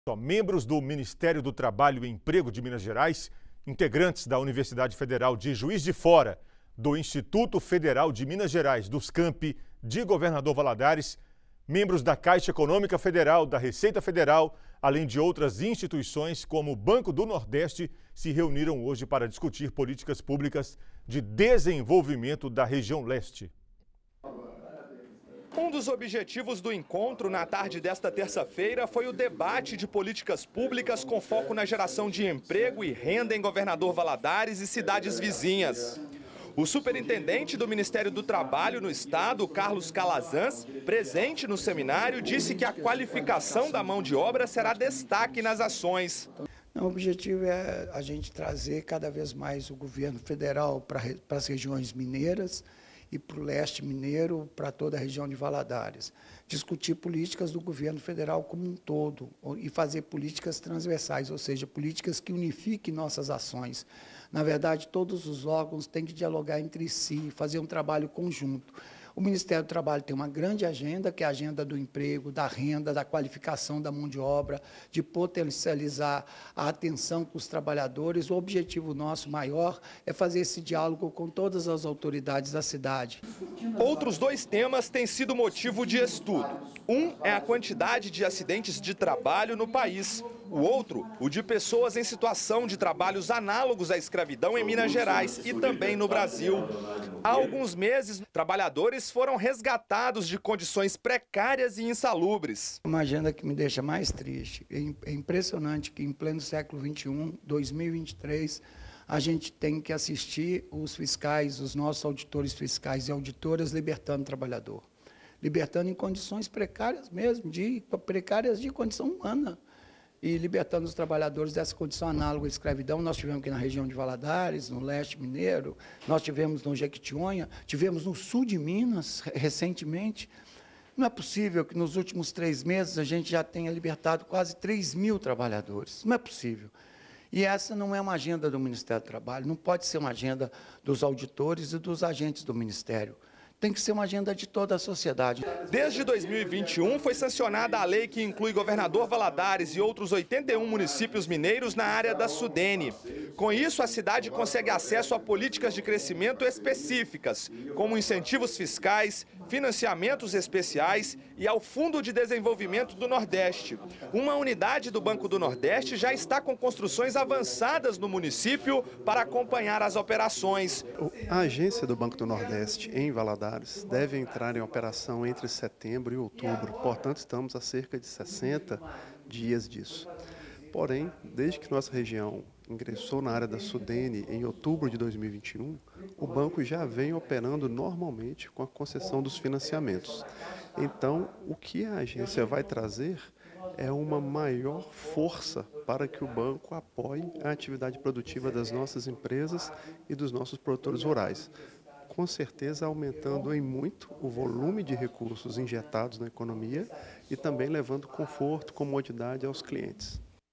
Membros do Ministério do Trabalho e Emprego de Minas Gerais, integrantes da Universidade Federal de Juiz de Fora, do Instituto Federal de Minas Gerais, dos Campi, de Governador Valadares, membros da Caixa Econômica Federal, da Receita Federal, além de outras instituições como o Banco do Nordeste, se reuniram hoje para discutir políticas públicas de desenvolvimento da região leste. Um dos objetivos do encontro na tarde desta terça-feira foi o debate de políticas públicas com foco na geração de emprego e renda em Governador Valadares e cidades vizinhas. O superintendente do Ministério do Trabalho no estado, Carlos Calazans, presente no seminário, disse que a qualificação da mão de obra será destaque nas ações. O objetivo é a gente trazer cada vez mais o governo federal para as regiões mineiras e para o leste mineiro, para toda a região de Valadares. Discutir políticas do governo federal como um todo e fazer políticas transversais, ou seja, políticas que unifiquem nossas ações. Na verdade, todos os órgãos têm que dialogar entre si, fazer um trabalho conjunto. O Ministério do Trabalho tem uma grande agenda, que é a agenda do emprego, da renda, da qualificação da mão de obra, de potencializar a atenção com os trabalhadores. O objetivo nosso maior é fazer esse diálogo com todas as autoridades da cidade. Outros dois temas têm sido motivo de estudo. Um é a quantidade de acidentes de trabalho no país. O outro, o de pessoas em situação de trabalhos análogos à escravidão em Minas Gerais e também no Brasil. Há alguns meses, trabalhadores foram resgatados de condições precárias e insalubres. Uma agenda que me deixa mais triste. É impressionante que em pleno século XXI, 2023, a gente tem que assistir os fiscais, os nossos auditores fiscais e auditoras libertando o trabalhador. Libertando em condições precárias mesmo, precárias de condição humana. E libertando os trabalhadores dessa condição análoga à escravidão. Nós tivemos aqui na região de Valadares, no leste mineiro, nós tivemos no Jequitinhonha, tivemos no sul de Minas, recentemente. Não é possível que nos últimos 3 meses a gente já tenha libertado quase 3.000 trabalhadores. Não é possível. E essa não é uma agenda do Ministério do Trabalho, não pode ser uma agenda dos auditores e dos agentes do Ministério. Tem que ser uma agenda de toda a sociedade. Desde 2021, foi sancionada a lei que inclui Governador Valadares e outros 81 municípios mineiros na área da Sudene. Com isso, a cidade consegue acesso a políticas de crescimento específicas, como incentivos fiscais, financiamentos especiais e ao Fundo de Desenvolvimento do Nordeste. Uma unidade do Banco do Nordeste já está com construções avançadas no município para acompanhar as operações. A agência do Banco do Nordeste em Valadares deve entrar em operação entre setembro e outubro, portanto estamos a cerca de 60 dias disso. Porém, desde que nossa região ingressou na área da Sudene em outubro de 2021, o banco já vem operando normalmente com a concessão dos financiamentos. Então, o que a agência vai trazer é uma maior força para que o banco apoie a atividade produtiva das nossas empresas e dos nossos produtores rurais. Com certeza aumentando em muito o volume de recursos injetados na economia e também levando conforto, comodidade aos clientes.